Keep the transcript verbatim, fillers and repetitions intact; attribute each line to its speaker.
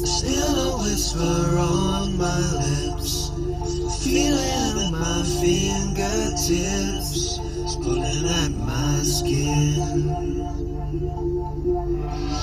Speaker 1: Still a whisper on my lips, feeling my fingertips, pulling at my skin.